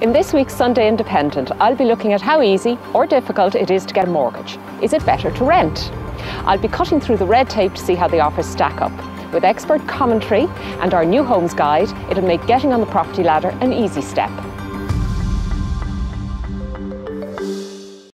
In this week's Sunday Independent, I'll be looking at how easy or difficult it is to get a mortgage. Is it better to rent? I'll be cutting through the red tape to see how the offers stack up. With expert commentary and our new homes guide, it'll make getting on the property ladder an easy step.